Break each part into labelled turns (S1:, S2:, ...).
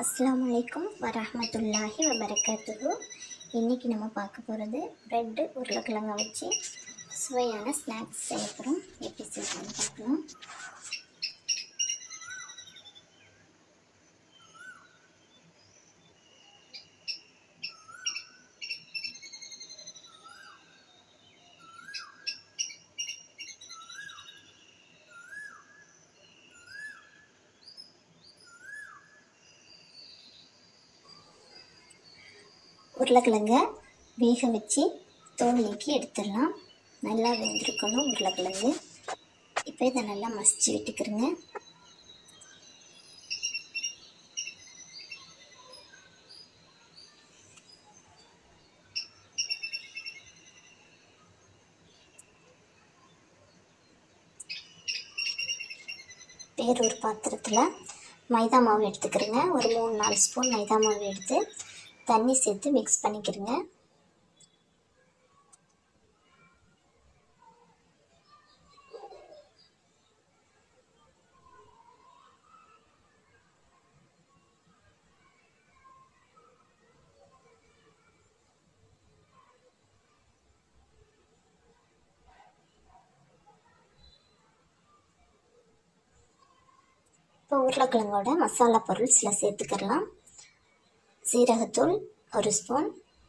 S1: அஸ்ஸலாமு அலைக்கும் வரஹ்மத்துல்லாஹி வபரகாத்துஹு. இன்றைக்கி நம்ம பார்க்க போகிறது ப்ரெட்டு உருளைக்கிழங்கை வச்சு சுவையான ஸ்நாக்ஸ் செய்ய போகிறோம். எப்படி செய்யணும்னு பார்க்கலாம். உருளைக்கிழங்கை வேக வச்சு தோல் நீக்கி எடுத்துடலாம். நல்லா வெந்திருக்கணும் உருளைக்கிழங்கு. இப்போ இதை நல்லா மசிச்சு விட்டுக்கிறேங்க. வேறொரு பாத்திரத்தில் மைதா மாவு எடுத்துக்கிறேங்க. ஒரு 3-4 ஸ்பூன் மைதா மாவு எடுத்து தண்ணி சேர்த்து மிக்ஸ் பண்ணிக்கிறேங்க. இப்போ உருளைக்கிழங்கோட மசாலா பொருள் சில சேர்த்துக்கலாம். சீரகத்தூள் 1 ஸ்பூன்,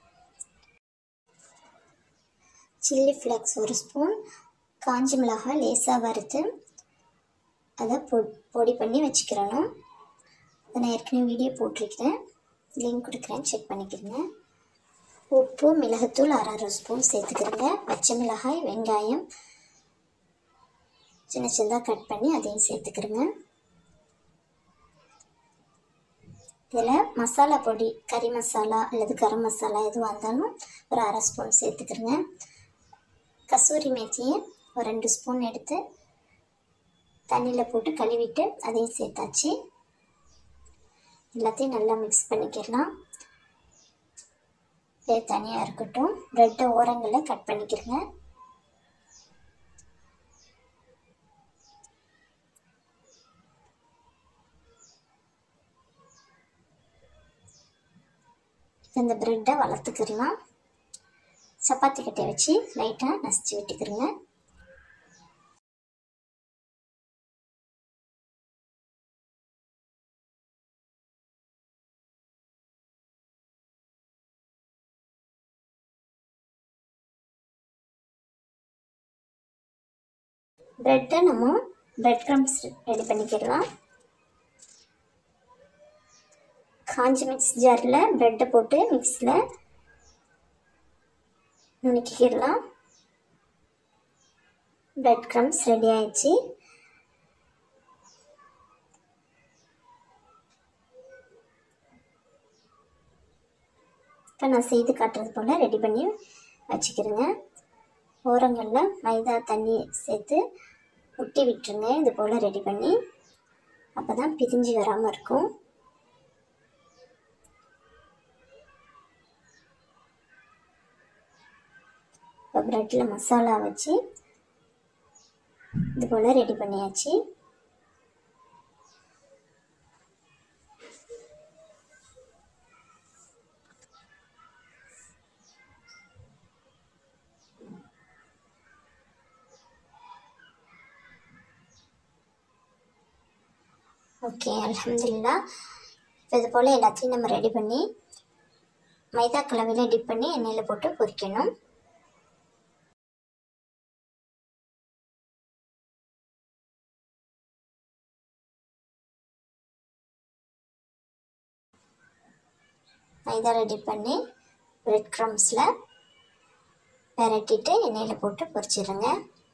S1: சில்லி ஃப்ளேக்ஸ் 1 ஸ்பூன், காஞ்சி மிளகாய் லேசாக வறுத்து அதை பொடி பண்ணி வச்சுக்கிறணும். அதை நான் ஏற்கனவே வீடியோ போட்டிருக்கிறேன், லிங்க் கொடுக்குறேன், செக் பண்ணிக்கிறேங்க. உப்பு மிளகுத்தூள் 1/2 ஸ்பூன் சேர்த்துக்கிறேங்க. பச்சை மிளகாய் வெங்காயம் சின்ன சின்னதாக கட் பண்ணி அதையும் சேர்த்துக்கிறேங்க. இதில் மசாலா பொடி கறி மசாலா அல்லது கரம் மசாலா எதுவாக இருந்தாலும் ஒரு 1/2 ஸ்பூன் சேர்த்துக்கிறேங்க. கசூரி மேத்தியை ஒரு 2 ஸ்பூன் எடுத்து தண்ணியில் போட்டு கழுவிட்டு அதையும் சேர்த்தாச்சு. எல்லாத்தையும் நல்லா மிக்ஸ் பண்ணிக்கிறலாம். தனியாக இருக்கட்டும். ப்ரெட்டை ஓரங்களில் கட் பண்ணிக்கிறேங்க. இந்த ப்ரெட்டை வளர்த்துக்கிடலாம். சப்பாத்தி கட்டையை வச்சு லைட்டாக நசிச்சு விட்டுக்கிறேங்க. ப்ரெட்டை நம்ம ப்ரெட் க்ரம்ஸ் ரெடி பண்ணிக்கிடலாம். காஞ்சி மிக்ஸ் ஜாரில் ப்ரெட்டை போட்டு மிக்ஸில் நுணுக்கிக்கிடலாம். ப்ரெட் க்ரம்ஸ் ரெடி ஆயிடுச்சு. இப்போ நான் செய்து காட்டுறது போல் ரெடி பண்ணி வச்சுக்கிறேங்க. ஓரங்களில் மைதா தண்ணி சேர்த்து ஒட்டி விட்டுருங்க. இது போல் ரெடி பண்ணி, அப்போ தான் பிரிஞ்சு வராமல் இருக்கும். இப்போ ப்ரெட்டில் மசாலா வச்சு இது போல் ரெடி பண்ணியாச்சு. ஓகே, அல்ஹம்துலில்லாஹ். இப்போ இது போல் எல்லாத்தையும் நம்ம ரெடி பண்ணி மைதா கலவையில் டிப் பண்ணி எண்ணெயில் போட்டு பொரிக்கணும். மைதா ரெடி பண்ணி ப்ரெட் க்ரம்ஸில் பெரட்டிட்டு எண்ணெயில் போட்டு பொரிச்சிடுங்க.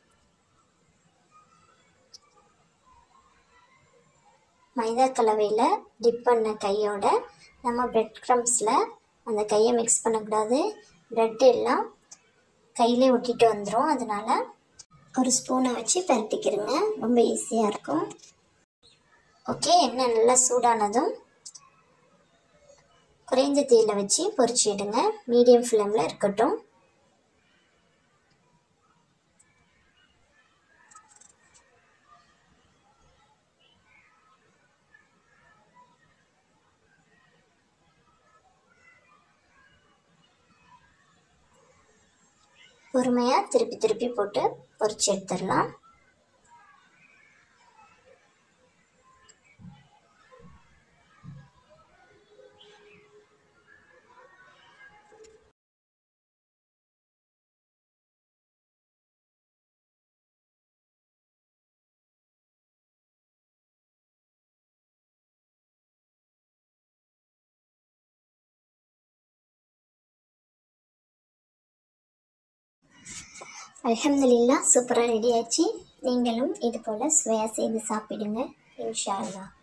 S1: மைதா கலவையில் டிப் பண்ண கையோட நம்ம ப்ரெட் க்ரம்ஸில் அந்த கையை மிக்ஸ் பண்ணக்கூடாது. ப்ரெட் எல்லாம் கையிலே ஒட்டிட்டு வந்துடும். அதனால் ஒரு ஸ்பூனை வச்சு பெரட்டிக்கிறங்க. ரொம்ப ஈஸியாக இருக்கும். ஓகே, எண்ணெய் நல்லா சூடானதும் குறைந்த தீயில் வச்சு பொரிச்சிடுங்க. மீடியம் ஃப்ளேமில் இருக்கட்டும். பொறுமையாக திருப்பி திருப்பி போட்டு பொரிச்சு எடுத்துடலாம். அல்ஹம்துலில்லாஹ், சூப்பராக ரெடி ஆச்சு. நீங்களும் இது போல் சுவையாக செய்து சாப்பிடுங்க இன்ஷா அல்லாஹ்.